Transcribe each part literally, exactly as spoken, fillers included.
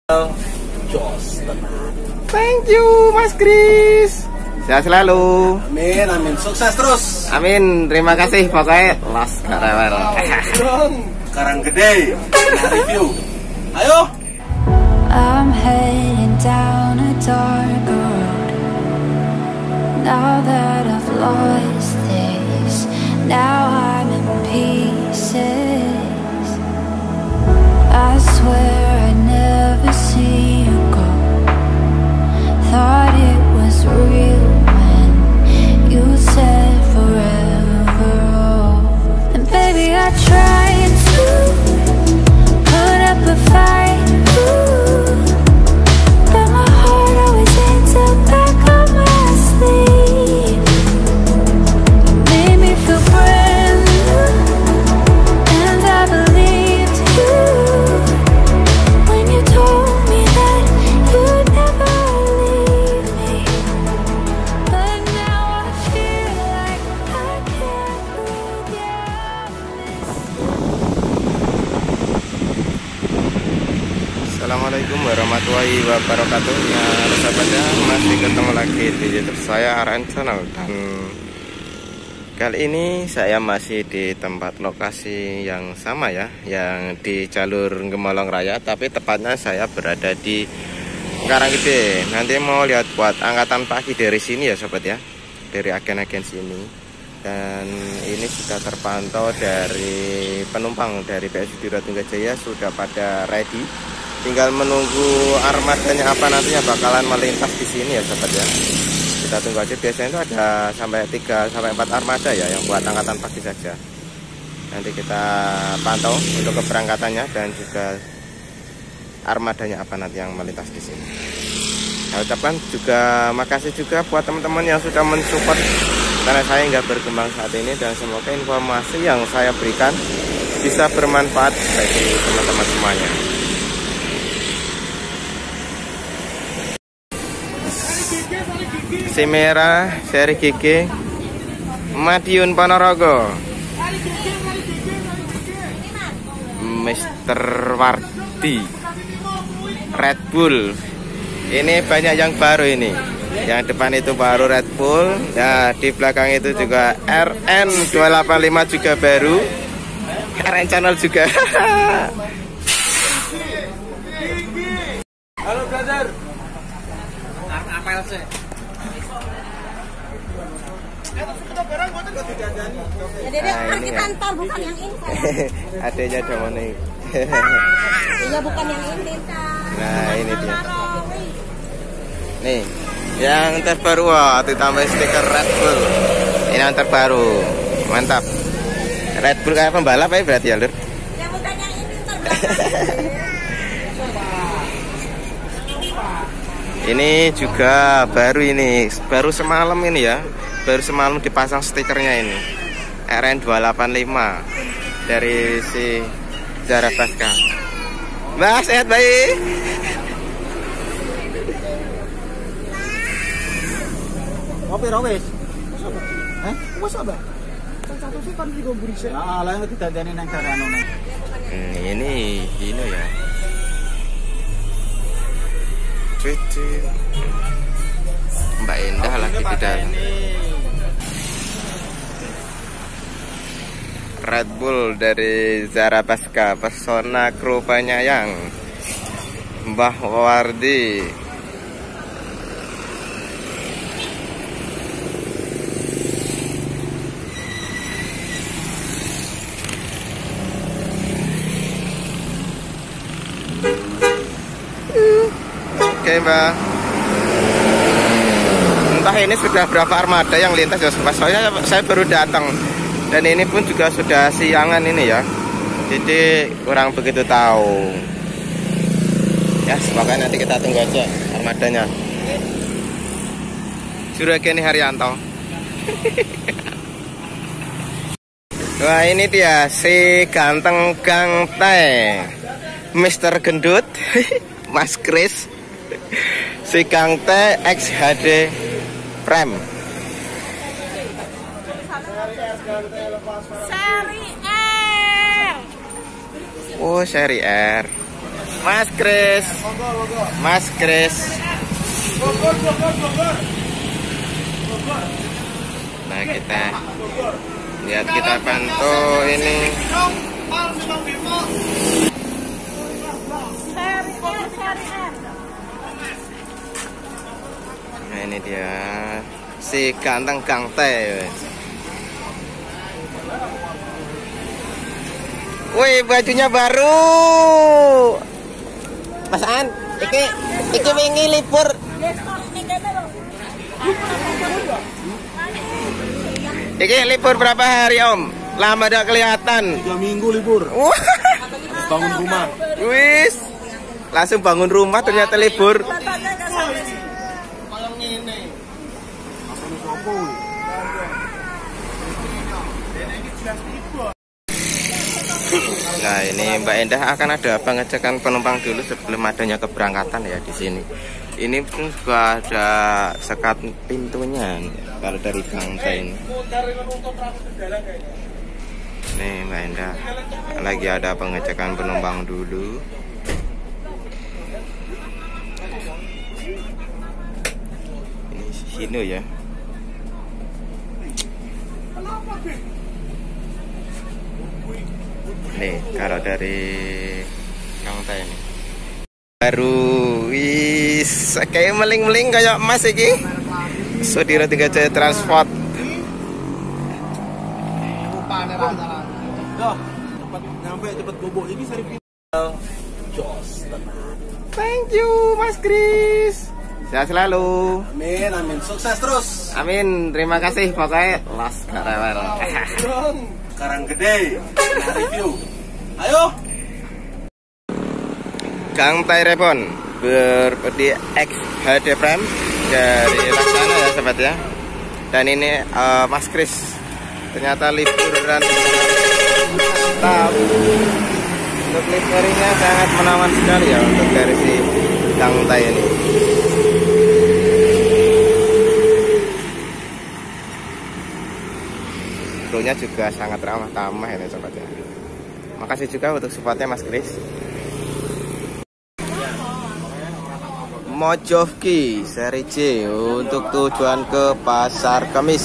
Jos, thank you Mas Kris. Sehat selalu. Amin, amin. Sukses terus. Amin, terima kasih pokoknya. Las karewel. Sekarang gede. Nah, review. Ayo. I'm heading down a dark road. Now that I've lost this, now I'm in pieces. I swear I'd never see you go. Thought it was real when you said forever. Oh. And baby, I tried to put up a fight, ooh, but my heart always ends up back on my sleeve. You made me feel brand new, and I believed you when you told me that you'd never leave me. But now I feel like I can't breathe, yeah. Assalamualaikum warahmatullahi wabarakatuh. Ya sahabatnya, masih ketemu lagi di YouTube saya R N Channel. Dan kali ini saya masih di tempat lokasi yang sama ya, yang di jalur Gemolong Raya, tapi tepatnya saya berada di Karanggede. Nanti mau lihat buat angkatan pagi dari sini ya sobat ya, dari agen-agen sini. Dan ini sudah terpantau dari penumpang dari P S U Wiratungajaya sudah pada ready. Tinggal menunggu armadanya apa nantinya bakalan melintas di sini ya sobat ya. Kita tunggu aja, biasanya itu ada sampai tiga sampai empat armada ya yang buat angkatan pagi saja. Nanti kita pantau untuk keberangkatannya dan juga armadanya apa nanti yang melintas di sini. Saya ucapkan juga makasih juga buat teman-teman yang sudah mensupport karena saya nggak berkembang saat ini, dan semoga informasi yang saya berikan bisa bermanfaat bagi teman-teman semuanya. Si merah seri G G Madiun Ponorogo, Mister Wardi, Red Bull. Ini banyak yang baru ini. Yang depan itu baru Red Bull. Nah, di belakang itu juga R N dua delapan lima juga baru. R N Channel juga. Halo brother. Apel sih. Jadi nah, kita antar bukan yang ini. Adanya Dominic. Iya bukan yang ini. Nah ini dia. Nih yang terbaru, wah ditambah stiker Red Bull. Ini yang terbaru, mantap. Red Bull kayak pembalap ya berarti ya lur. Yang bukan yang ini. Ini juga baru, ini baru semalam ini ya. Baru semalam dipasang stikernya ini R N dua delapan lima dari si Zara Pasca. Mbak sehat baik. Ngopi rawes. Hah? Wes apa? Satu sih kan juga berisik. Ah, lah tidak ada nang karano nang. Ini ini ya. Cuci. Mbak Indah lagi di dalam. Red Bull dari Zara Pasca, pesona kru penyayang Mbah Wardi. Oke Mbak, entah ini sudah berapa armada yang lintas ya, soalnya saya baru datang. Dan ini pun juga sudah siangan ini ya, jadi kurang begitu tahu. Ya, semoga nanti kita tunggu aja armadanya. Juragan Haryanto. Wah ini dia si ganteng gangte, Mister Gendut, Mas Kris, si gangte X H D Prime. Seri R. Oh seri R. Mas Kris. Mas Kris. Nah, kita lihat, kita bantu ini. Nah, ini dia si ganteng Kang Teh. Wih, bajunya baru. Mas An, iki iki wingi libur. Iki libur berapa hari, Om? Lama tidak kelihatan. Tiga minggu libur. Wah. Bangun rumah. Wis. Langsung bangun rumah ternyata libur. Nah, ini Mbak Endah akan ada pengecekan penumpang dulu sebelum adanya keberangkatan ya di sini. Ini pun juga ada sekat pintunya kalau dari Kang Teh. Nih Mbak Endah lagi ada pengecekan penumpang dulu. Ini sini ya. Nih kalau dari Kang Teh ini baru, wis kayak meling-meling kayak Mas iki. Sodira tiga Jaya Transport. Dah, cepat nyampe, cepat bobo ini sari video. Jos, tenang. Thank you Mas Kris. Sehat selalu. Amin, amin. Sukses terus. Amin, terima kasih pokoknya las karewel. Sekarang gede. Nah, review. Ayo. Kang Teh Repon berpedi X H D Prime dari Laksana ya sobat ya. Dan ini uh, Mas Kris ternyata liburan. Tapi untuk liburannya sangat menawan sekali ya untuk dari si Kang Teh ini. Krunya juga sangat ramah tamah ini sobat ya. Makasih juga untuk supportnya Mas Kris. Mojovki seri C untuk tujuan ke Pasar Kemis.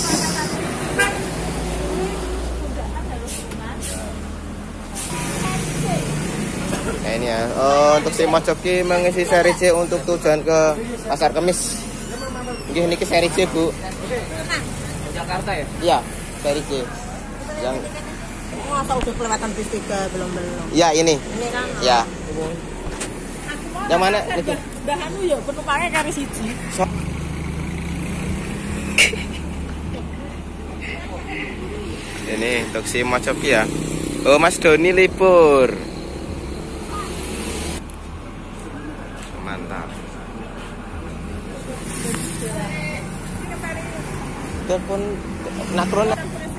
Nah, ini ya. Oh, untuk si Mojovki mengisi seri C untuk tujuan ke Pasar Kemis. Ini ini seri C, Bu. Jakarta ya? Iya, seri C. Yang Masa udah kelewatan bis tiga belum belum. ya ini. Ini kan. Ya. Yang mana? Itu. Udah anu ya penumpangnya kari siji. So ini untuk si Mojovki ya. Oh, Mas Doni libur. Mantap. Telepon nakron.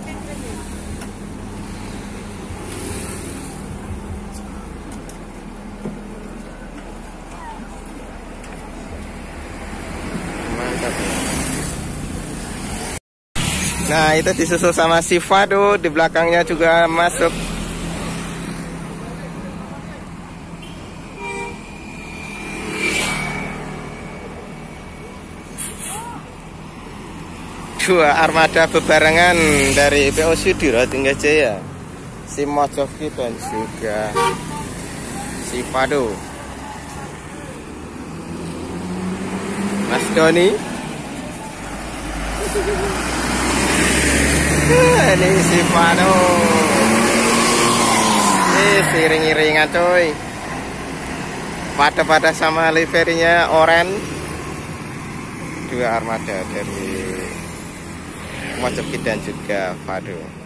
Nah, itu disusul sama si Fado, di belakangnya juga masuk. Dua armada bebarengan dari P O Sudiro Tinggal Jaya, si Mojovki dan juga si Fado. Mas Doni. Ini si Fado. Ini iring-iringan coy. Pada-pada sama liverinya oranye. Dua armada dari Mojovki dan juga Fado.